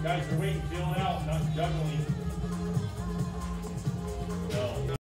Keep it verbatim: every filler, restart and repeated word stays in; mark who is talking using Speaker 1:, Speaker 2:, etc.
Speaker 1: Guys are waiting, feel it out, not juggling.